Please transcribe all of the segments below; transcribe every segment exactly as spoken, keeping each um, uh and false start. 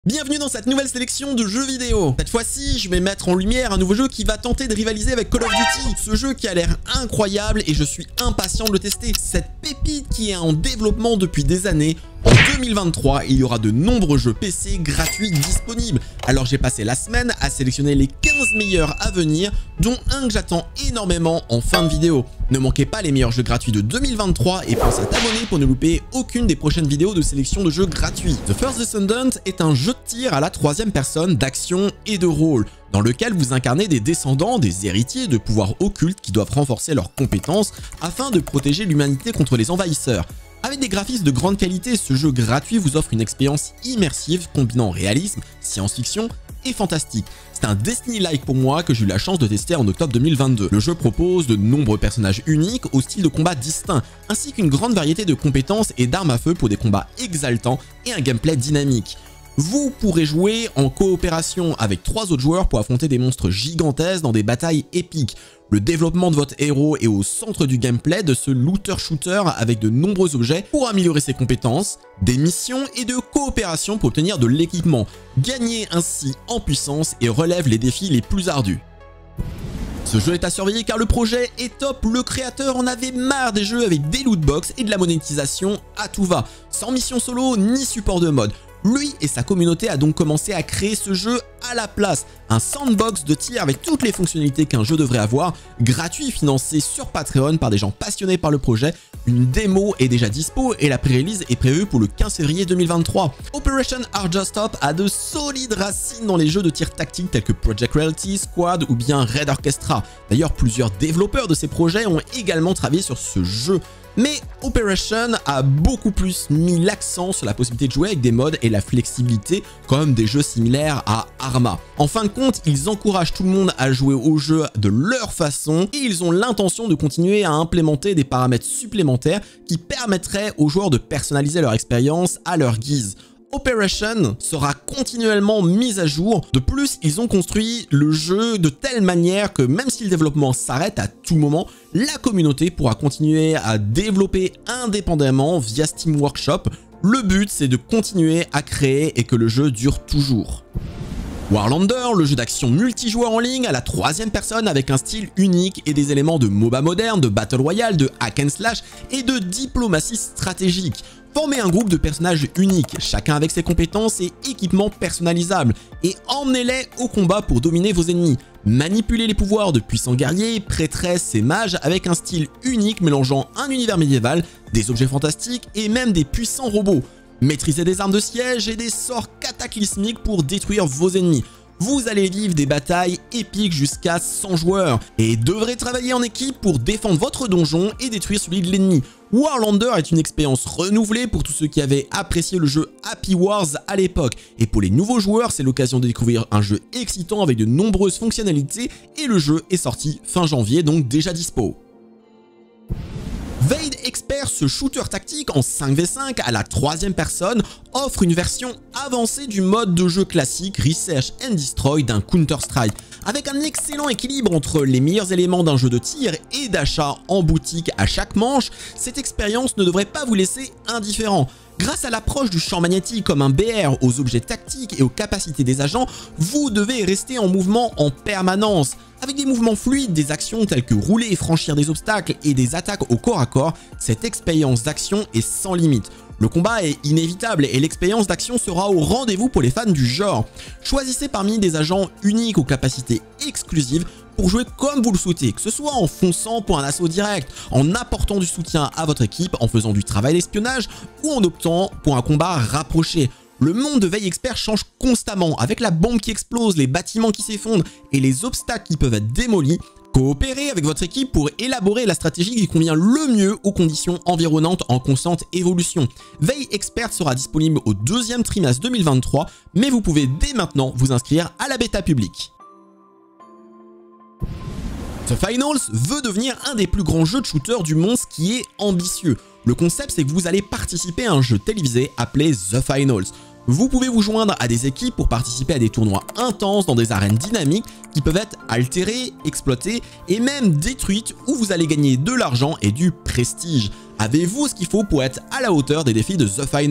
Bienvenue dans cette nouvelle sélection de jeux vidéo. Cette fois-ci, je vais mettre en lumière un nouveau jeu qui va tenter de rivaliser avec Call of Duty. Ce jeu qui a l'air incroyable et je suis impatient de le tester. Cette pépite qui est en développement depuis des années. En deux mille vingt-trois, il y aura de nombreux jeux P C gratuits disponibles. Alors j'ai passé la semaine à sélectionner les quinze meilleurs à venir, dont un que j'attends énormément en fin de vidéo. Ne manquez pas les meilleurs jeux gratuits de deux mille vingt-trois et pense à t'abonner pour ne louper aucune des prochaines vidéos de sélection de jeux gratuits. The First Descendant est un jeu de tir à la troisième personne d'action et de rôle, dans lequel vous incarnez des descendants, des héritiers de pouvoirs occultes qui doivent renforcer leurs compétences afin de protéger l'humanité contre les envahisseurs. Avec des graphismes de grande qualité, ce jeu gratuit vous offre une expérience immersive combinant réalisme, science-fiction et fantastique. C'est un Destiny-like pour moi que j'ai eu la chance de tester en octobre deux mille vingt-deux. Le jeu propose de nombreux personnages uniques au style de combat distinct, ainsi qu'une grande variété de compétences et d'armes à feu pour des combats exaltants et un gameplay dynamique. Vous pourrez jouer en coopération avec trois autres joueurs pour affronter des monstres gigantesques dans des batailles épiques. Le développement de votre héros est au centre du gameplay de ce looter-shooter avec de nombreux objets pour améliorer ses compétences, des missions et de coopération pour obtenir de l'équipement. Gagnez ainsi en puissance et relève les défis les plus ardus. Ce jeu est à surveiller car le projet est top, le créateur en avait marre des jeux avec des lootbox et de la monétisation à tout va, sans mission solo ni support de mode. Lui et sa communauté a donc commencé à créer ce jeu à la place, un sandbox de tir avec toutes les fonctionnalités qu'un jeu devrait avoir, gratuit financé sur Patreon par des gens passionnés par le projet. Une démo est déjà dispo et la pré-release est prévue pour le quinze février deux mille vingt-trois. Operation Hard Stop a de solides racines dans les jeux de tir tactique tels que Project Reality, Squad ou bien Red Orchestra. D'ailleurs, plusieurs développeurs de ces projets ont également travaillé sur ce jeu. Mais Operation a beaucoup plus mis l'accent sur la possibilité de jouer avec des modes et la flexibilité comme des jeux similaires à Arma. En fin de compte, ils encouragent tout le monde à jouer au jeu de leur façon et ils ont l'intention de continuer à implémenter des paramètres supplémentaires qui permettraient aux joueurs de personnaliser leur expérience à leur guise. Operation sera continuellement mise à jour. De plus, ils ont construit le jeu de telle manière que même si le développement s'arrête à tout moment, la communauté pourra continuer à développer indépendamment via Steam Workshop. Le but, c'est de continuer à créer et que le jeu dure toujours. Warlander, le jeu d'action multijoueur en ligne à la troisième personne avec un style unique et des éléments de MOBA moderne, de Battle Royale, de hack and slash et de diplomatie stratégique. Formez un groupe de personnages uniques, chacun avec ses compétences et équipements personnalisables, et emmenez-les au combat pour dominer vos ennemis. Manipulez les pouvoirs de puissants guerriers, prêtresses et mages avec un style unique mélangeant un univers médiéval, des objets fantastiques et même des puissants robots. Maîtrisez des armes de siège et des sorts cataclysmiques pour détruire vos ennemis. Vous allez vivre des batailles épiques jusqu'à cent joueurs et devrez travailler en équipe pour défendre votre donjon et détruire celui de l'ennemi. Warlander est une expérience renouvelée pour tous ceux qui avaient apprécié le jeu Happy Wars à l'époque. Et pour les nouveaux joueurs, c'est l'occasion de découvrir un jeu excitant avec de nombreuses fonctionnalités et le jeu est sorti fin janvier, donc déjà dispo. Vade Expert, ce shooter tactique en cinq v cinq à la troisième personne, offre une version avancée du mode de jeu classique Research and Destroy d'un Counter-Strike. Avec un excellent équilibre entre les meilleurs éléments d'un jeu de tir et d'achat en boutique à chaque manche, cette expérience ne devrait pas vous laisser indifférent. Grâce à l'approche du champ magnétique comme un B R aux objets tactiques et aux capacités des agents, vous devez rester en mouvement en permanence. Avec des mouvements fluides, des actions telles que rouler et franchir des obstacles et des attaques au corps à corps, cette expérience d'action est sans limite. Le combat est inévitable et l'expérience d'action sera au rendez-vous pour les fans du genre. Choisissez parmi des agents uniques aux capacités exclusives pour jouer comme vous le souhaitez, que ce soit en fonçant pour un assaut direct, en apportant du soutien à votre équipe, en faisant du travail d'espionnage ou en optant pour un combat rapproché. Le monde de Vade Expert change constamment avec la bombe qui explose, les bâtiments qui s'effondrent et les obstacles qui peuvent être démolis. Coopérez avec votre équipe pour élaborer la stratégie qui convient le mieux aux conditions environnantes en constante évolution. Vade Expert sera disponible au deuxième trimestre deux mille vingt-trois, mais vous pouvez dès maintenant vous inscrire à la bêta publique. The Finals veut devenir un des plus grands jeux de shooter du monde, ce qui est ambitieux. Le concept, c'est que vous allez participer à un jeu télévisé appelé The Finals. Vous pouvez vous joindre à des équipes pour participer à des tournois intenses dans des arènes dynamiques qui peuvent être altérées, exploitées et même détruites où vous allez gagner de l'argent et du prestige. Avez-vous ce qu'il faut pour être à la hauteur des défis de The Finals ?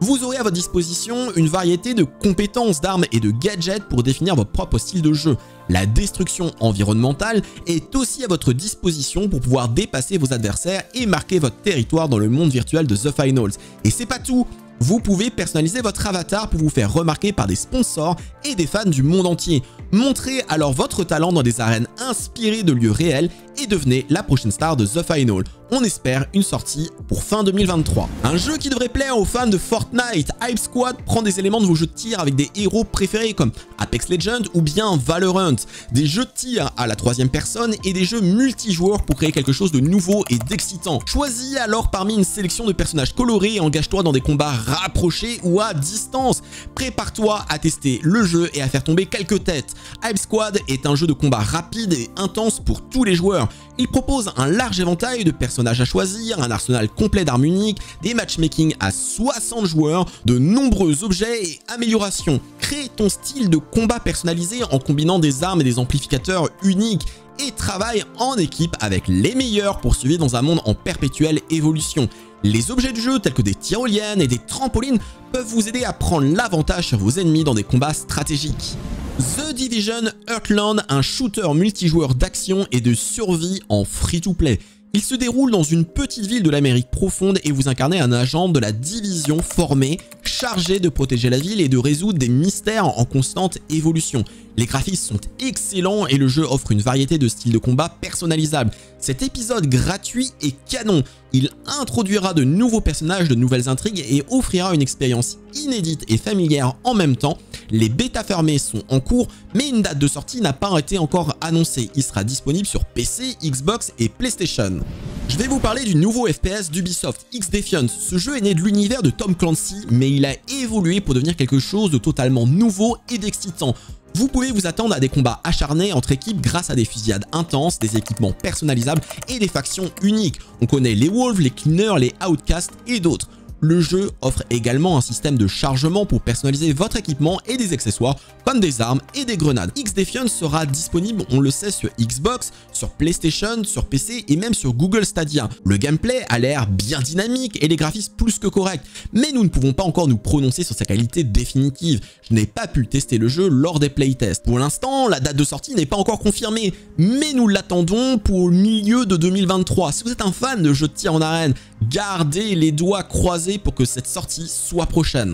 Vous aurez à votre disposition une variété de compétences, d'armes et de gadgets pour définir votre propre style de jeu. La destruction environnementale est aussi à votre disposition pour pouvoir dépasser vos adversaires et marquer votre territoire dans le monde virtuel de The Finals. Et c'est pas tout! Vous pouvez personnaliser votre avatar pour vous faire remarquer par des sponsors et des fans du monde entier. Montrez alors votre talent dans des arènes inspirées de lieux réels et devenez la prochaine star de The Final. On espère une sortie pour fin deux mille vingt-trois. Un jeu qui devrait plaire aux fans de Fortnite, Hype Squad prend des éléments de vos jeux de tir avec des héros préférés comme Apex Legends ou bien Valorant, des jeux de tir à la troisième personne et des jeux multijoueurs pour créer quelque chose de nouveau et d'excitant. Choisis alors parmi une sélection de personnages colorés et engage-toi dans des combats rapprochés ou à distance. Prépare-toi à tester le jeu et à faire tomber quelques têtes. Hype Squad est un jeu de combat rapide et intense pour tous les joueurs. Il propose un large éventail de personnages à choisir, un arsenal complet d'armes uniques, des matchmaking à soixante joueurs, de nombreux objets et améliorations. Crée ton style de combat personnalisé en combinant des armes et des amplificateurs uniques et travaille en équipe avec les meilleurs poursuivis dans un monde en perpétuelle évolution. Les objets du jeu tels que des tyroliennes et des trampolines peuvent vous aider à prendre l'avantage sur vos ennemis dans des combats stratégiques. The Division Heartland, un shooter multijoueur d'action et de survie en free-to-play. Il se déroule dans une petite ville de l'Amérique profonde et vous incarnez un agent de la division formé, chargé de protéger la ville et de résoudre des mystères en constante évolution. Les graphismes sont excellents et le jeu offre une variété de styles de combat personnalisables. Cet épisode gratuit est canon. Il introduira de nouveaux personnages, de nouvelles intrigues et offrira une expérience inédite et familière en même temps. Les bêtas fermées sont en cours, mais une date de sortie n'a pas été encore annoncée. Il sera disponible sur P C, Xbox et PlayStation. Je vais vous parler du nouveau F P S d'Ubisoft, X-Defiant. Ce jeu est né de l'univers de Tom Clancy, mais il a évolué pour devenir quelque chose de totalement nouveau et d'excitant. Vous pouvez vous attendre à des combats acharnés entre équipes grâce à des fusillades intenses, des équipements personnalisables et des factions uniques. On connaît les Wolves, les Cleaners, les Outcasts et d'autres. Le jeu offre également un système de chargement pour personnaliser votre équipement et des accessoires comme des armes et des grenades. X-Defiant sera disponible, on le sait, sur Xbox, sur PlayStation, sur P C et même sur Google Stadia. Le gameplay a l'air bien dynamique et les graphismes plus que corrects, mais nous ne pouvons pas encore nous prononcer sur sa qualité définitive. Je n'ai pas pu tester le jeu lors des playtests. Pour l'instant, la date de sortie n'est pas encore confirmée, mais nous l'attendons pour le milieu de deux mille vingt-trois. Si vous êtes un fan de jeux de tir en arène, gardez les doigts croisés pour que cette sortie soit prochaine.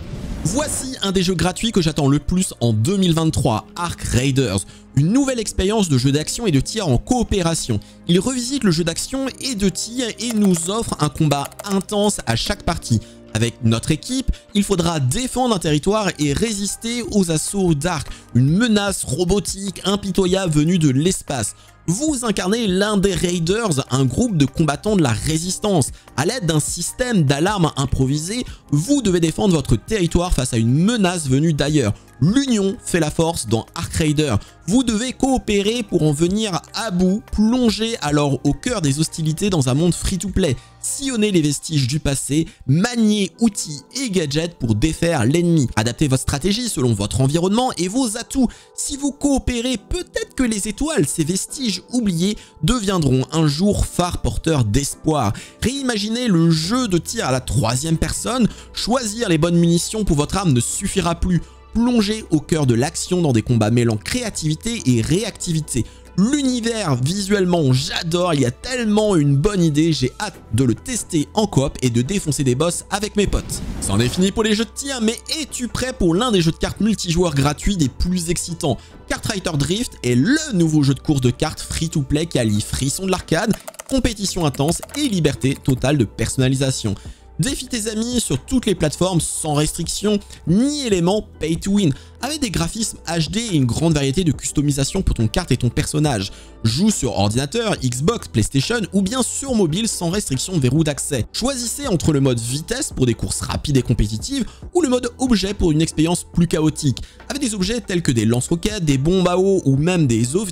Voici un des jeux gratuits que j'attends le plus en deux mille vingt-trois, Arc Raiders, une nouvelle expérience de jeu d'action et de tir en coopération. Il revisite le jeu d'action et de tir et nous offre un combat intense à chaque partie. Avec notre équipe, il faudra défendre un territoire et résister aux assauts d'Arc, une menace robotique impitoyable venue de l'espace. Vous incarnez l'un des Raiders, un groupe de combattants de la résistance. À l'aide d'un système d'alarme improvisé, vous devez défendre votre territoire face à une menace venue d'ailleurs. L'union fait la force dans Arc Raider. Vous devez coopérer pour en venir à bout, plonger alors au cœur des hostilités dans un monde free-to-play, sillonner les vestiges du passé, manier outils et gadgets pour défaire l'ennemi. Adaptez votre stratégie selon votre environnement et vos atouts. Si vous coopérez, peut-être que les étoiles, ces vestiges oubliés, deviendront un jour phare porteur d'espoir. Réimaginez le jeu de tir à la troisième personne. Choisir les bonnes munitions pour votre arme ne suffira plus. Plongez au cœur de l'action dans des combats mêlant créativité et réactivité. L'univers, visuellement, j'adore, il y a tellement une bonne idée, j'ai hâte de le tester en coop et de défoncer des boss avec mes potes. C'en est fini pour les jeux de tir, mais es-tu prêt pour l'un des jeux de cartes multijoueurs gratuits des plus excitants? Kartrider Drift est le nouveau jeu de course de cartes free-to-play qui allie frisson de l'arcade, compétition intense et liberté totale de personnalisation. Défie tes amis sur toutes les plateformes sans restriction ni éléments pay to win, avec des graphismes H D et une grande variété de customisation pour ton carte et ton personnage. Joue sur ordinateur, Xbox, PlayStation ou bien sur mobile sans restriction de verrou d'accès. Choisissez entre le mode vitesse pour des courses rapides et compétitives ou le mode objet pour une expérience plus chaotique. Avec des objets tels que des lance-roquettes, des bombes à eau ou même des ovnis,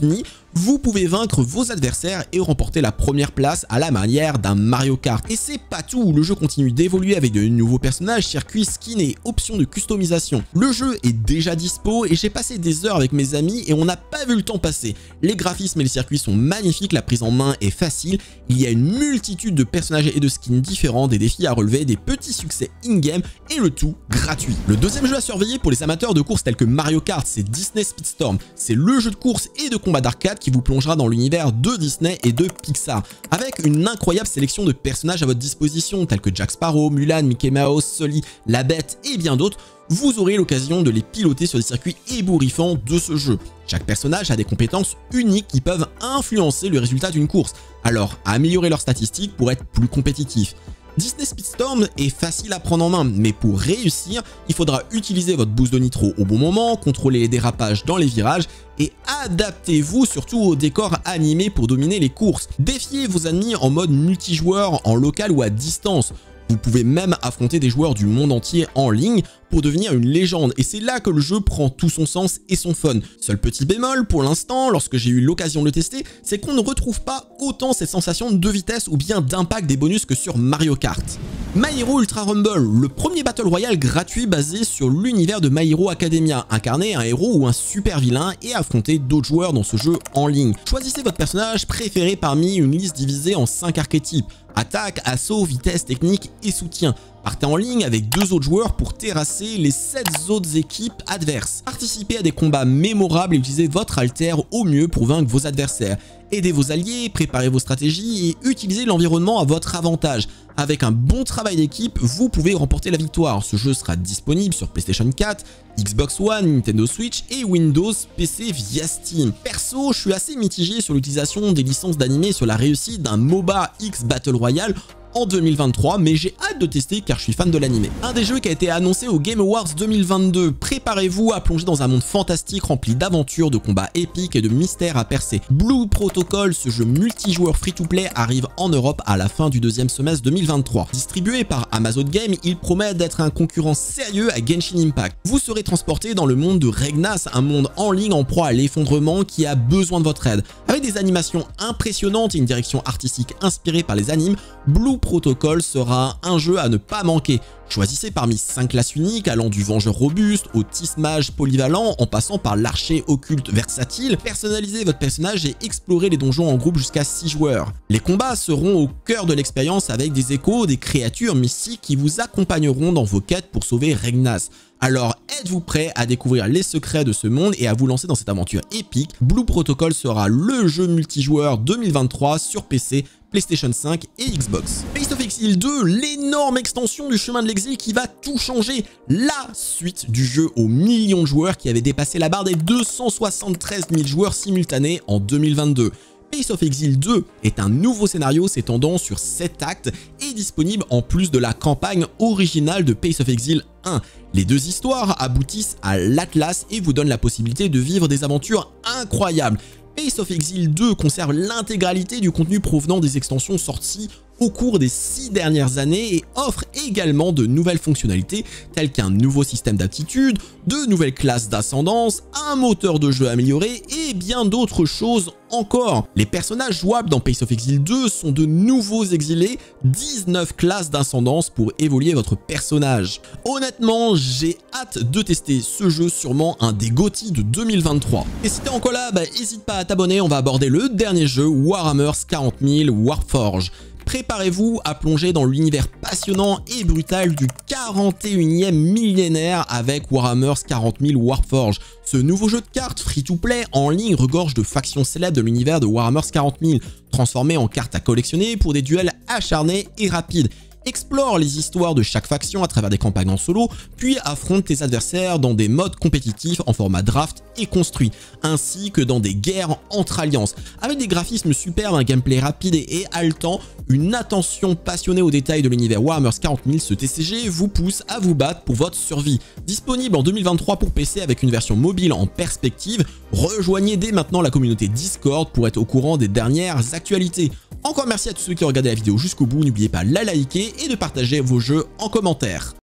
vous pouvez vaincre vos adversaires et remporter la première place à la manière d'un Mario Kart. Et c'est pas tout, le jeu continue d'évoluer avec de nouveaux personnages, circuits, skins et options de customisation. Le jeu est déjà dispo et j'ai passé des heures avec mes amis et on n'a pas vu le temps passer. Les graphismes et les circuits sont magnifiques, la prise en main est facile, il y a une multitude de personnages et de skins différents, des défis à relever, des petits succès in-game et le tout gratuit. Le deuxième jeu à surveiller pour les amateurs de course tels que Mario Kart, c'est Disney Speedstorm. C'est le jeu de course et de combat d'arcade qui vous plongera dans l'univers de Disney et de Pixar, avec une incroyable sélection de personnages à votre disposition tels que Jack Sparrow, Mulan, Mickey Mouse, Sully, La Bête et bien d'autres. Vous aurez l'occasion de les piloter sur des circuits ébouriffants de ce jeu. Chaque personnage a des compétences uniques qui peuvent influencer le résultat d'une course, alors améliorer leurs statistiques pour être plus compétitif. Disney Speedstorm est facile à prendre en main, mais pour réussir, il faudra utiliser votre boost de nitro au bon moment, contrôler les dérapages dans les virages et adaptez-vous surtout au décor animé pour dominer les courses. Défiez vos ennemis en mode multijoueur, en local ou à distance. Vous pouvez même affronter des joueurs du monde entier en ligne pour devenir une légende et c'est là que le jeu prend tout son sens et son fun. Seul petit bémol pour l'instant, lorsque j'ai eu l'occasion de le tester, c'est qu'on ne retrouve pas autant cette sensation de vitesse ou bien d'impact des bonus que sur Mario Kart. My Hero Ultra Rumble, le premier Battle Royale gratuit basé sur l'univers de My Hero Academia, incarner un héros ou un super vilain et affronter d'autres joueurs dans ce jeu en ligne. Choisissez votre personnage préféré parmi une liste divisée en cinq archétypes. Attaque, assaut, vitesse, technique et soutien. Partez en ligne avec deux autres joueurs pour terrasser les sept autres équipes adverses. Participez à des combats mémorables et utilisez votre alter au mieux pour vaincre vos adversaires. Aidez vos alliés, préparez vos stratégies et utilisez l'environnement à votre avantage. Avec un bon travail d'équipe, vous pouvez remporter la victoire. Ce jeu sera disponible sur PlayStation quatre, Xbox One, Nintendo Switch et Windows P C via Steam. Perso, je suis assez mitigé sur l'utilisation des licences d'animé sur la réussite d'un MOBA X Battle Royale en deux mille vingt-trois, mais j'ai hâte de tester car je suis fan de l'animé. Un des jeux qui a été annoncé au Game Awards deux mille vingt-deux. Préparez-vous à plonger dans un monde fantastique rempli d'aventures, de combats épiques et de mystères à percer. Blue Protocol, ce jeu multijoueur free-to-play, arrive en Europe à la fin du deuxième semestre deux mille vingt-trois. Distribué par Amazon Games, il promet d'être un concurrent sérieux à Genshin Impact. Vous serez transporté dans le monde de Regnas, un monde en ligne en proie à l'effondrement qui a besoin de votre aide. Avec des animations impressionnantes et une direction artistique inspirée par les animes, Blue Protocol sera un jeu à ne pas manquer. Choisissez parmi cinq classes uniques allant du vengeur robuste au tismage polyvalent en passant par l'archer occulte versatile. Personnalisez votre personnage et explorez les donjons en groupe jusqu'à six joueurs. Les combats seront au cœur de l'expérience avec des échos, des créatures mystiques qui vous accompagneront dans vos quêtes pour sauver Regnas. Alors êtes-vous prêt à découvrir les secrets de ce monde et à vous lancer dans cette aventure épique? Blue Protocol sera le jeu multijoueur deux mille vingt-trois sur P C, PlayStation cinq et Xbox. Path of Exile deux, l'énorme extension du chemin de l'exil qui va tout changer. La suite du jeu aux millions de joueurs qui avait dépassé la barre des deux cent soixante-treize mille joueurs simultanés en deux mille vingt-deux. Path of Exile deux est un nouveau scénario s'étendant sur sept actes et disponible en plus de la campagne originale de Path of Exile un. Les deux histoires aboutissent à l'Atlas et vous donnent la possibilité de vivre des aventures incroyables. Path of Exile deux conserve l'intégralité du contenu provenant des extensions sorties au cours des six dernières années et offre également de nouvelles fonctionnalités telles qu'un nouveau système d'aptitude, de nouvelles classes d'ascendance, un moteur de jeu amélioré et bien d'autres choses encore. Les personnages jouables dans Path of Exile deux sont de nouveaux exilés, dix-neuf classes d'ascendance pour évoluer votre personnage. Honnêtement, j'ai hâte de tester ce jeu, sûrement un des G O T Y de deux mille vingt-trois. Et si t'es encore là, bah, n'hésite pas à t'abonner, on va aborder le dernier jeu, Warhammer quarante mille Warforged. Préparez-vous à plonger dans l'univers passionnant et brutal du quarante et unième millénaire avec Warhammer quarante mille Warforged. Ce nouveau jeu de cartes free-to-play en ligne regorge de factions célèbres de l'univers de Warhammer quarante mille, transformées en cartes à collectionner pour des duels acharnés et rapides. Explore les histoires de chaque faction à travers des campagnes en solo, puis affronte tes adversaires dans des modes compétitifs en format draft et construit, ainsi que dans des guerres entre alliances. Avec des graphismes superbes, un gameplay rapide et haletant, une attention passionnée aux détails de l'univers Warhammer quarante mille, ce T C G vous pousse à vous battre pour votre survie. Disponible en deux mille vingt-trois pour P C avec une version mobile en perspective, rejoignez dès maintenant la communauté Discord pour être au courant des dernières actualités. Encore merci à tous ceux qui ont regardé la vidéo jusqu'au bout, n'oubliez pas de la liker et de partager vos jeux en commentaire.